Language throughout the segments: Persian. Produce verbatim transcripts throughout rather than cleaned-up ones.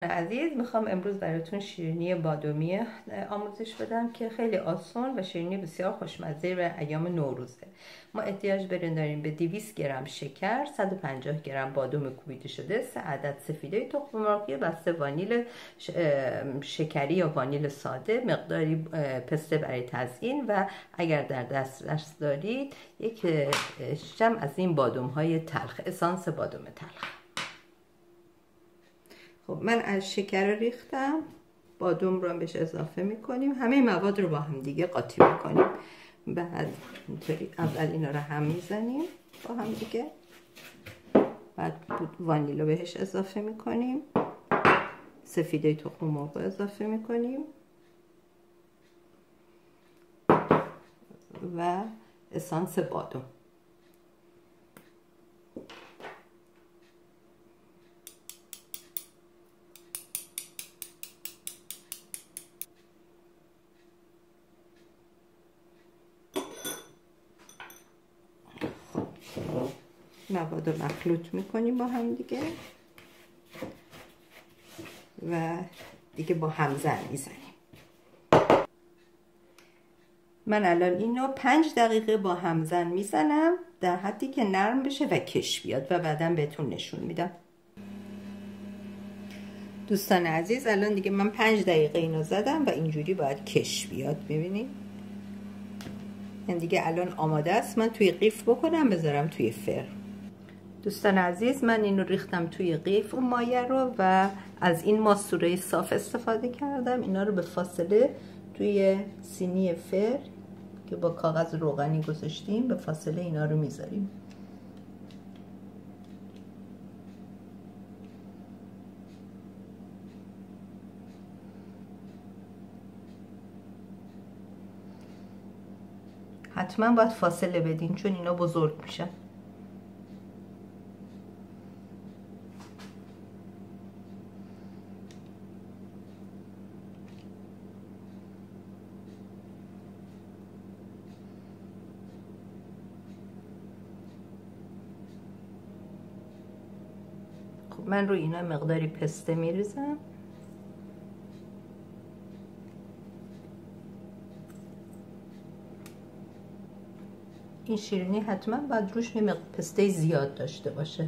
عزیز، میخوام امروز براتون شیرینی بادامی آموزش بدم که خیلی آسان و شیرینی بسیار خوشمزه و ایام نوروزه. ما احتیاج داریم به دویست گرم شکر، صد و پنجاه گرم بادام کوبیده شده، سه عدد سفیده تخم مرغ، یه بسته وانیل شکری یا وانیل ساده، مقداری پسته برای تزیین و اگر در دسترس دارید یک شم از این بادام های تلخ، اسانس بادام تلخ. خب من از شکر رو ریختم، بادام رو هم بهش اضافه میکنیم، همه مواد رو با هم دیگه قاطی میکنیم. بعد اینطوری اول اینا رو هم میزنیم با هم دیگه، بعد وانیل رو بهش اضافه میکنیم، سفیده تخم مرغ رو اضافه میکنیم و اسانس بادام. مواد رو مخلوط میکنیم با هم دیگه و دیگه با همزن میزنیم. من الان اینو پنج دقیقه با همزن میزنم در حدی که نرم بشه و کش بیاد و بعدا بهتون نشون میدم. دوستان عزیز، الان دیگه من پنج دقیقه اینو زدم و اینجوری باید کش بیاد. ببینید این دیگه الان آماده است. من توی قیف بکنم بذارم توی فر. دوستان عزیز، من اینو ریختم توی قیف اون مایه رو و از این ماسوره صاف استفاده کردم. اینا رو به فاصله توی سینی فر که با کاغذ روغنی گذاشتیم به فاصله اینا رو میذاریم. حتما باید فاصله بدین چون اینا بزرگ میشن. خب من روی اینا مقداری پسته میریزم. این شیرینی حتما باید روش یه پسته زیاد داشته باشه.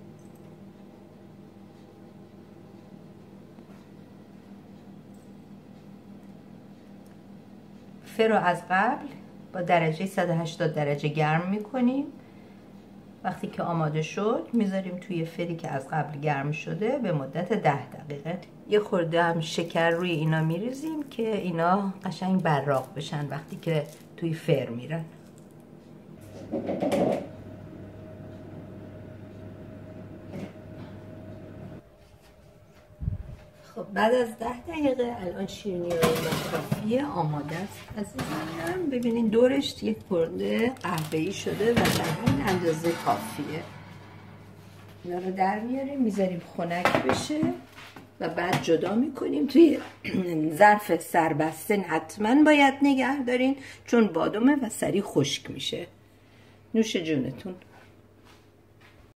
فر رو از قبل با درجه صد و هشتاد درجه گرم میکنیم. وقتی که آماده شد میذاریم توی فری که از قبل گرم شده به مدت ده دقیقه. یه خورده هم شکر روی اینا میریزیم که اینا قشنگ براق بشن وقتی که توی فر میرن. خب بعد از ده دقیقه الان شیرینی روی کافیه آماده است عزیزانم. ببینین دورش یک خورده قهوه‌ای شده و در این اندازه کافیه. اینا رو در میاریم میذاریم خنک بشه و بعد جدا میکنیم توی ظرف سربسته. حتما باید نگه دارین چون بادامه و سریع خشک میشه. نوش جونتون.